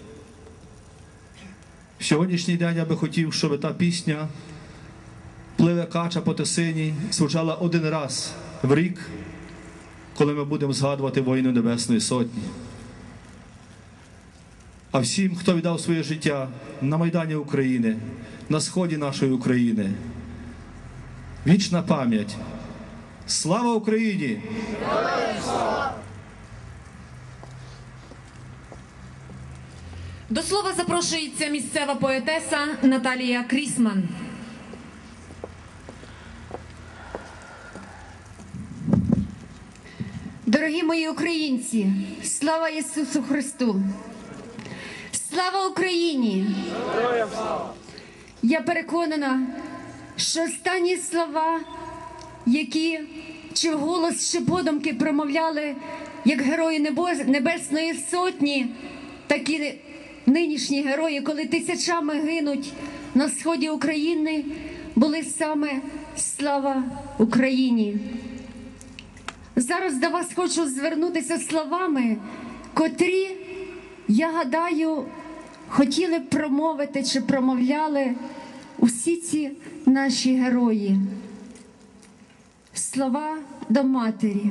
S11: В сьогоднішній день я би хотів, щоб та пісня «Пливе кача по тисині» звучала один раз в рік, коли ми будемо згадувати воїнів Небесної Сотні. А всім, хто віддав своє життя на Майдані України, на сході нашої України, вічна пам'ять. Слава Україні!
S2: До слова запрошується місцева поетеса Наталія Крісман.
S12: Дорогі мої українці, слава Ісусу Христу! Слава Україні! Я переконана, що останні слова, які чи вголос, чи подумки промовляли як герої Небесної Сотні, так і нинішні герої, коли тисячами гинуть на сході України, були саме «Слава Україні». Зараз до вас хочу звернутися словами, котрі, я гадаю, хотіли б промовити чи промовляли усі ці наші герої. Слова до матері.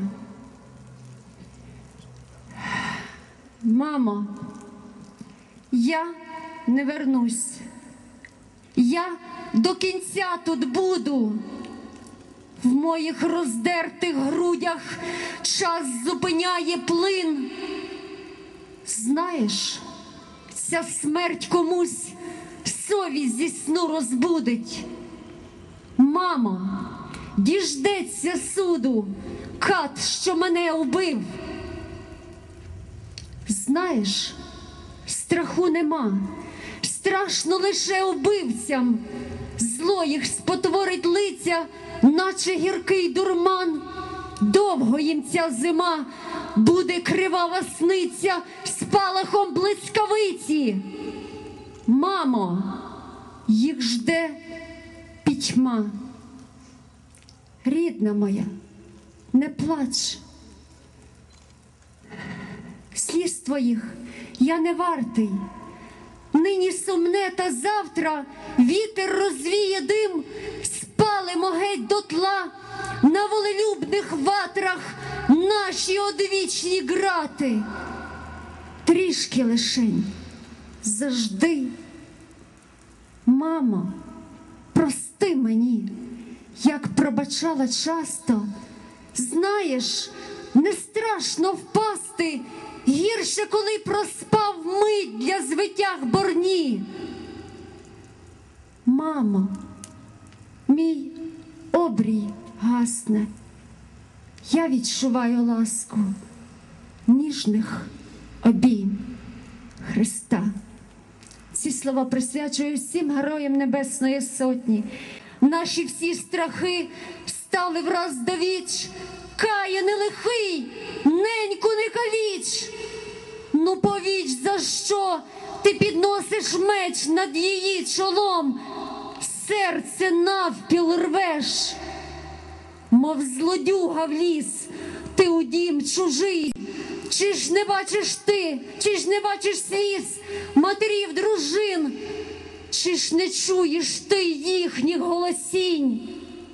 S12: Мамо, я не вернусь. Я до кінця тут буду. В моїх роздертих грудях час зупиняє плин. Знаєш, ця смерть комусь совість зі сну розбудить. Мамо, діждеться суду кат, що мене убив. Знаєш, страху нема, страшно лише убивцям. Зло їх спотворить лиця, наче гіркий дурман. Довго їм ця зима буде кривава сниця спалахом блискавиці. Мамо, їх жде пітьма. Рідна моя, не плач. Сліз твоїх я не вартий. Нині сумне, та завтра вітер розвіє дим, спалимо геть дотла на волелюбних ватрах наші одвічні грати. Трішки лишень, завжди. Мамо, прости мені, як пробачала часто. Знаєш, не страшно впасти, гірше, коли проспав мить для звитяг борні. Мамо, мій обрій гасне, я відчуваю ласку ніжних обійм Христа. Ці слова присвячую всім героям Небесної Сотні. Наші всі страхи стали враз до віч. Каяне лихий, неньку не каліч. Ну повіч, за що ти підносиш меч над її чолом? Серце навпіл рвеш, мов злодюга в ліс, ти у дім чужий. Чи ж не бачиш ти, чи ж не бачиш сліз матерів, дружин? Чи ж не чуєш ти їхніх голосінь?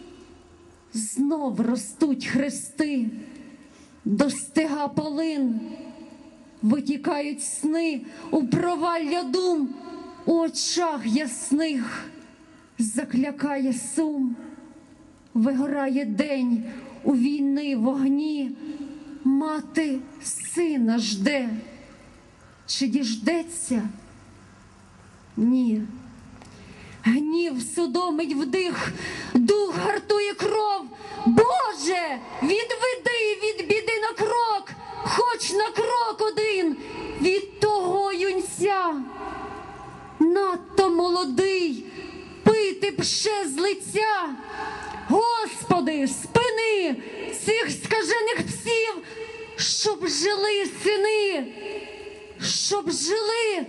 S12: Знов ростуть хрести, достига полин, витікають сни у провалля дум, у очах ясних заклякає сум. Вигорає день у війни вогні, мати сина жде. Чи діждеться? Ні. Гнів судомить вдих, дух гартує кров. Боже, відведи від біди на крок, хоч на крок один від того юнця. Надто молодий, пити б ще з лиця. Господи, спини цих скажених псів, щоб жили сини, щоб жили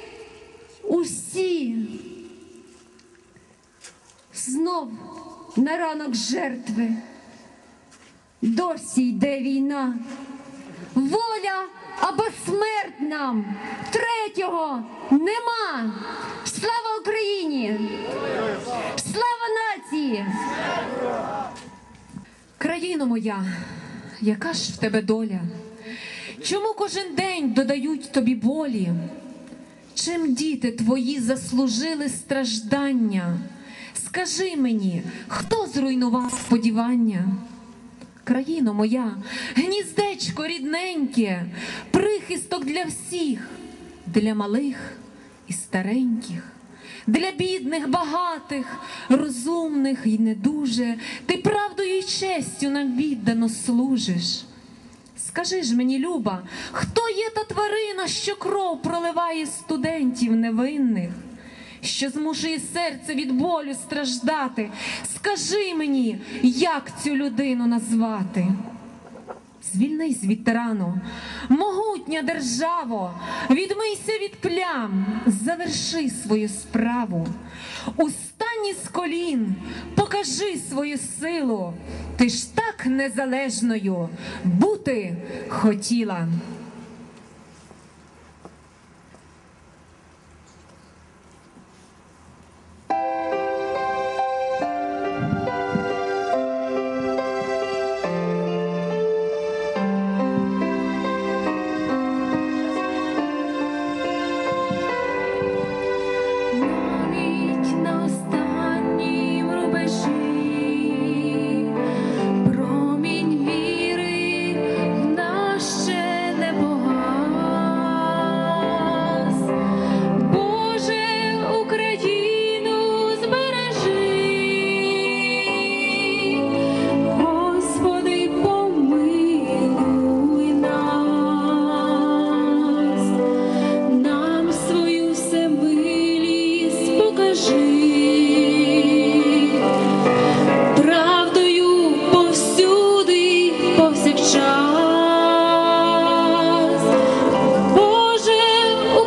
S12: усі. Знов на ранок жертви досі йде війна. Воля або смерть нам, третього нема. Слава Україні! Слава нації!
S2: Країно моя, яка ж в тебе доля? Чому кожен день додають тобі болі? Чим діти твої заслужили страждання? Скажи мені, хто зруйнував сподівання? Країно моя, гніздечко рідненьке, прихисток для всіх, для малих і стареньких, для бідних, багатих, розумних і недуже. Ти правдою і честю нам віддано служиш. Скажи ж мені, Люба, хто є та тварина, що кров проливає студентів невинних, що змушує серце від болю страждати? Скажи мені, як цю людину назвати? Звільнись від тирану, могутня державо, відмийся від плям, заверши свою справу. Устань із колін, покажи свою силу, ти ж так незалежною бути хотіла.
S13: Промінь віри в нас ще не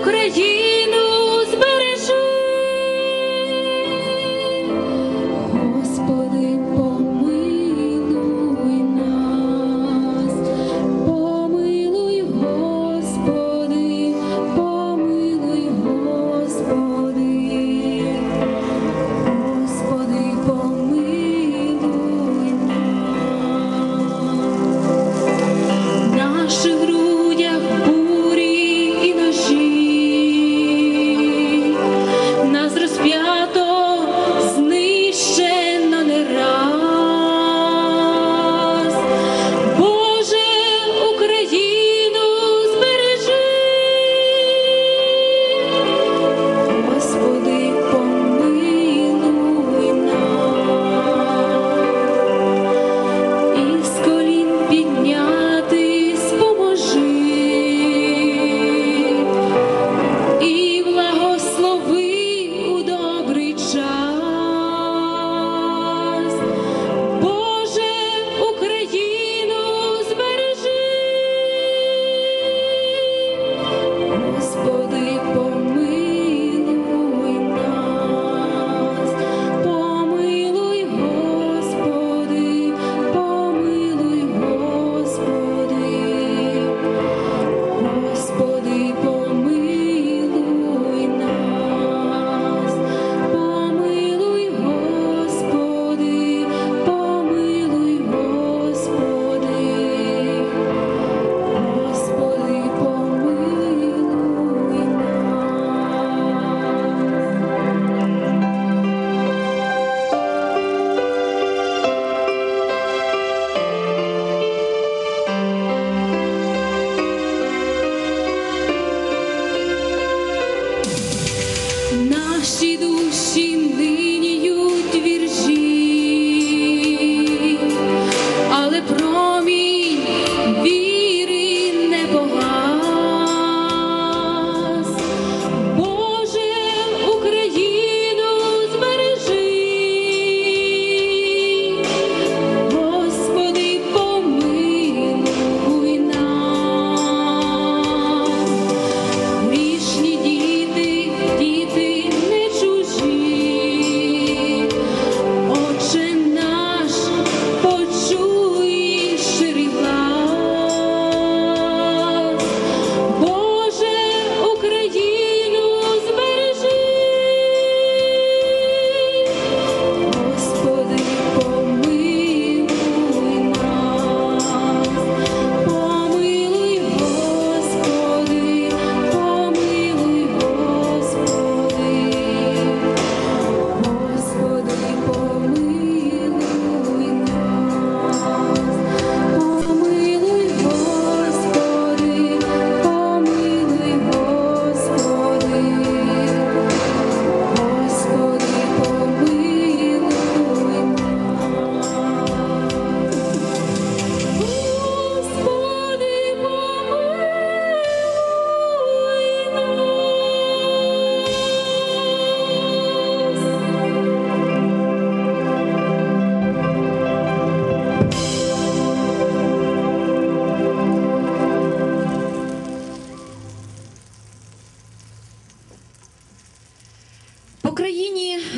S13: Україну збережи,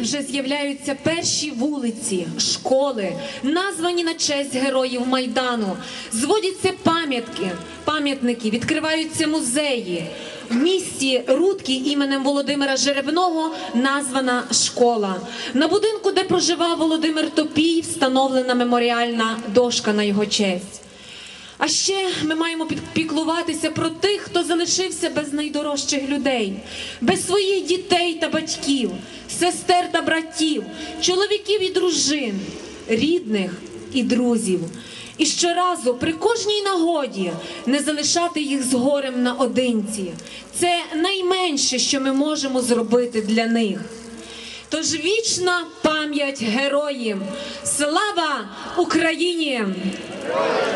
S2: вже з'являються перші вулиці, школи, названі на честь героїв Майдану. Зводяться пам'ятки, пам'ятники, відкриваються музеї. В місті Рудки іменем Володимира Жеребного названа школа. На будинку, де проживав Володимир Топій, встановлена меморіальна дошка на його честь. А ще ми маємо піклуватися про тих, хто залишився без найдорожчих людей, без своїх дітей та батьків, сестер та братів, чоловіків і дружин, рідних і друзів. І щоразу, при кожній нагоді, не залишати їх з горем наодинці. Це найменше, що ми можемо зробити для них. Тож вічна пам'ять героїв! Слава Україні!